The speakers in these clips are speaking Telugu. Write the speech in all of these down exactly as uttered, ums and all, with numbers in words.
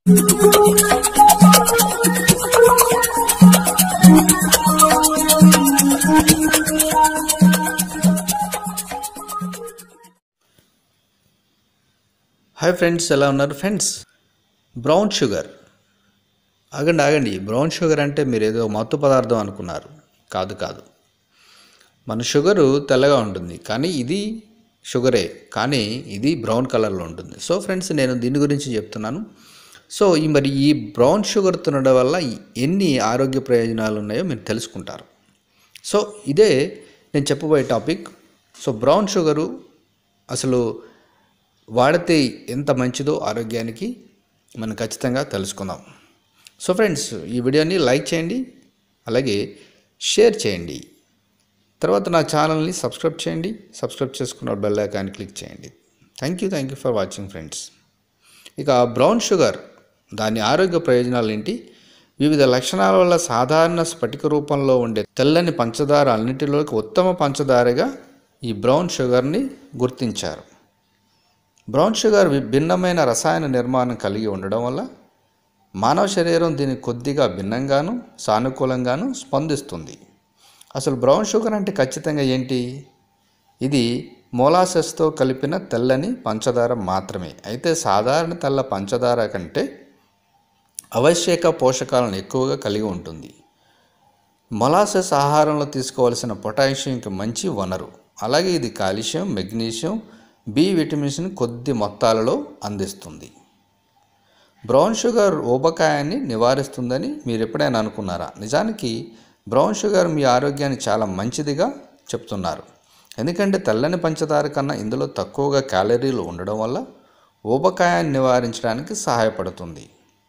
హాయ్ ఫ్రెండ్స్, ఎలా ఉన్నారు ఫ్రెండ్స్? బ్రౌన్ షుగర్, ఆగండి ఆగండి బ్రౌన్ షుగర్ అంటే మీరు ఏదో మత్తు పదార్థం అనుకున్నారు. కాదు కాదు మన షుగరు తెల్లగా ఉంటుంది, కానీ ఇది షుగరే, కానీ ఇది బ్రౌన్ కలర్లో ఉంటుంది. సో ఫ్రెండ్స్, నేను దీని గురించి చెప్తున్నాను. సో ఈ మరి ఈ బ్రౌన్ షుగర్ తినడం వల్ల ఎన్ని ఆరోగ్య ప్రయోజనాలు ఉన్నాయో మీరు తెలుసుకుంటారు. సో ఇదే నేను చెప్పబోయే టాపిక్. సో బ్రౌన్ షుగరు అసలు వాడితే ఎంత మంచిదో ఆరోగ్యానికి మనం ఖచ్చితంగా తెలుసుకుందాం. సో ఫ్రెండ్స్, ఈ వీడియోని లైక్ చేయండి, అలాగే షేర్ చేయండి. తర్వాత నా ఛానల్ని సబ్స్క్రైబ్ చేయండి. సబ్స్క్రైబ్ చేసుకున్న బెల్ ఐకాన్ క్లిక్ చేయండి. Thank you thank you for watching friends. ఇక బ్రౌన్ షుగర్, దాని ఆరోగ్య ప్రయోజనాలు ఏంటి? వివిధ లక్షణాల వల్ల సాధారణ స్ఫటిక రూపంలో ఉండే తెల్లని పంచదార అన్నిటిలోకి ఉత్తమ పంచదారగా ఈ బ్రౌన్ షుగర్ని గుర్తించారు. బ్రౌన్ షుగర్ భిన్నమైన రసాయన నిర్మాణం కలిగి ఉండడం వల్ల మానవ శరీరం దీన్ని కొద్దిగా భిన్నంగాను సానుకూలంగాను స్పందిస్తుంది. అసలు బ్రౌన్ షుగర్ అంటే ఖచ్చితంగా ఏంటి? ఇది మొలాసెస్తో కలిపిన తెల్లని పంచదార మాత్రమే. అయితే సాధారణ తెల్ల పంచదార కంటే ఆవశ్యక పోషకాలను ఎక్కువగా కలిగి ఉంటుంది. మొలాసెస్ ఆహారంలో తీసుకోవాల్సిన పొటాషియంకి మంచి వనరు. అలాగే ఇది కాల్షియం, మెగ్నీషియం, బి విటమిన్స్ని కొద్ది మొత్తాలలో అందిస్తుంది. బ్రౌన్ షుగర్ ఊబకాయాన్ని నివారిస్తుందని మీరు ఎప్పుడైనా అనుకున్నారా? నిజానికి బ్రౌన్ షుగర్ మీ ఆరోగ్యాన్ని చాలా మంచిదిగా చెప్తున్నారు. ఎందుకంటే తెల్లని పంచదార కన్నా ఇందులో తక్కువగా క్యాలరీలు ఉండడం వల్ల ఊబకాయాన్ని నివారించడానికి సహాయపడుతుంది.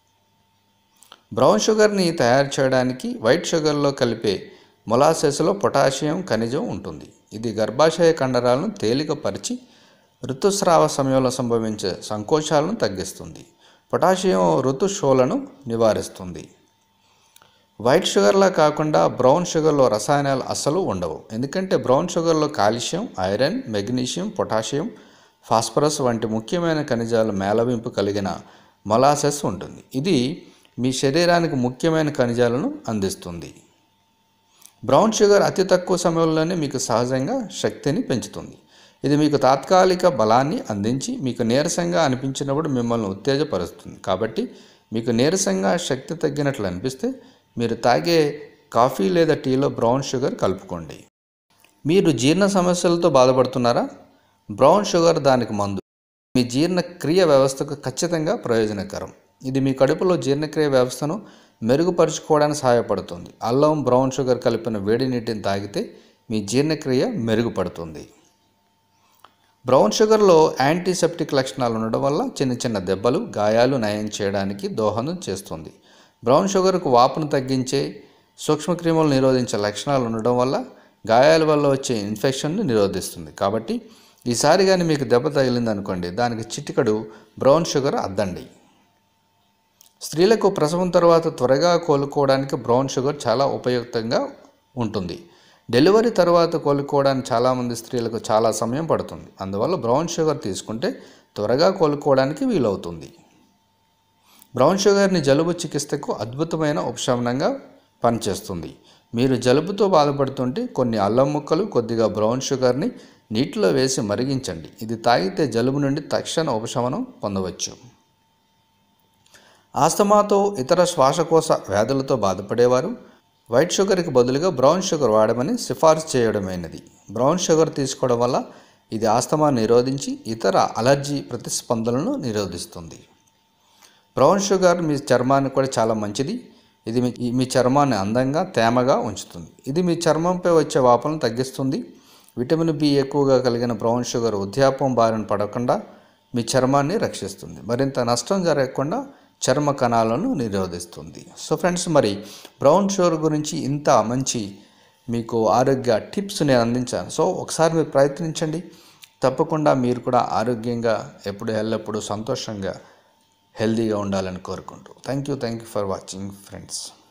బ్రౌన్ షుగర్ని తయారు చేయడానికి వైట్ షుగర్లో కలిపే మొలాసెస్లో పొటాషియం ఖనిజం ఉంటుంది. ఇది గర్భాశయ కండరాలను తేలికపరిచి ఋతుస్రావ సమయంలో సంభవించే సంకోచాలను తగ్గిస్తుంది. పొటాషియం ఋతుశోలను నివారిస్తుంది. వైట్ షుగర్లా కాకుండా బ్రౌన్ షుగర్లో రసాయనాలు అస్సలు ఉండవు. ఎందుకంటే బ్రౌన్ షుగర్లో calcium, iron, magnesium, potassium, phosphorus వంటి ముఖ్యమైన ఖనిజాల మేళవింపు కలిగిన మొలాసెస్ ఉంటుంది. ఇది మీ శరీరానికి ముఖ్యమైన ఖనిజాలను అందిస్తుంది. బ్రౌన్ షుగర్ అతి తక్కువ సమయంలోనే మీకు సహజంగా శక్తిని పెంచుతుంది. ఇది మీకు తాత్కాలిక బలాన్ని అందించి మీకు నీరసంగా అనిపించినప్పుడు మిమ్మల్ని ఉత్తేజపరుస్తుంది. కాబట్టి మీకు నీరసంగా శక్తి తగ్గినట్లు అనిపిస్తే మీరు తాగే కాఫీ లేదా టీలో బ్రౌన్ షుగర్ కలుపుకోండి. మీరు జీర్ణ సమస్యలతో బాధపడుతున్నారా? బ్రౌన్ షుగర్ దానికి మందు. మీ జీర్ణక్రియ వ్యవస్థకు ఖచ్చితంగా ప్రయోజనకరం. ఇది మీ కడుపులో జీర్ణక్రియ వ్యవస్థను మెరుగుపరుచుకోవడానికి సహాయపడుతుంది. అల్లం, బ్రౌన్ షుగర్ కలిపిన వేడి నీటిని తాగితే మీ జీర్ణక్రియ మెరుగుపడుతుంది. బ్రౌన్ షుగర్లో యాంటీసెప్టిక్ లక్షణాలు ఉండడం వల్ల చిన్న చిన్న దెబ్బలు, గాయాలు నయం చేయడానికి దోహదం చేస్తుంది. బ్రౌన్ షుగర్కు వాపును తగ్గించే, సూక్ష్మక్రిములను నిరోధించే లక్షణాలు ఉండడం వల్ల గాయాల వల్ల వచ్చే ఇన్ఫెక్షన్ను నిరోధిస్తుంది. కాబట్టి ఈసారి కానీ మీకు దెబ్బ తగిలిందనుకోండి, దానికి చిటికడు బ్రౌన్ షుగర్ అద్దండి. స్త్రీలకు ప్రసవం తర్వాత త్వరగా కోలుకోవడానికి బ్రౌన్ షుగర్ చాలా ఉపయుక్తంగా ఉంటుంది. డెలివరీ తర్వాత కోలుకోవడానికి చాలామంది స్త్రీలకు చాలా సమయం పడుతుంది. అందువల్ల బ్రౌన్ షుగర్ తీసుకుంటే త్వరగా కోలుకోవడానికి వీలవుతుంది. బ్రౌన్ షుగర్ని జలుబు చికిత్సకు అద్భుతమైన ఉపశమనంగా పనిచేస్తుంది. మీరు జలుబుతో బాధపడుతుంటే కొన్ని అల్లం ముక్కలు, కొద్దిగా బ్రౌన్ షుగర్ని నీటిలో వేసి మరిగించండి. ఇది తాగితే జలుబు నుండి తక్షణ ఉపశమనం పొందవచ్చు. ఆస్తమాతో ఇతర శ్వాసకోశ వ్యాధులతో బాధపడేవారు వైట్ షుగర్కి బదులుగా బ్రౌన్ షుగర్ వాడమని సిఫార్సు చేయడమైనది. బ్రౌన్ షుగర్ తీసుకోవడం వల్ల ఇది ఆస్తమాను నిరోధించి ఇతర అలర్జీ ప్రతిస్పందనలను నిరోధిస్తుంది. బ్రౌన్ షుగర్ మీ చర్మానికి కూడా చాలా మంచిది. ఇది మీ మీ చర్మాన్ని అందంగా, తేమగా ఉంచుతుంది. ఇది మీ చర్మంపై వచ్చే వాపులను తగ్గిస్తుంది. విటమిన్ బి ఎక్కువగా కలిగిన బ్రౌన్ షుగర్ వృద్ధాప్యం బారిన పడకుండా మీ చర్మాన్ని రక్షిస్తుంది. మరింత నష్టం జరగకుండా చర్మ కణాలను నిరోధిస్తుంది. సో ఫ్రెండ్స్, మరి బ్రౌన్ షుగర్ గురించి ఇంత మంచి మీకు ఆరోగ్య టిప్స్ నేను అందించాను. సో ఒకసారి మీరు ప్రయత్నించండి. తప్పకుండా మీరు కూడా ఆరోగ్యంగా ఎప్పుడు ఎల్లప్పుడూ సంతోషంగా హెల్తీగా ఉండాలని కోరుకుంటూ thank you thank you for watching friends.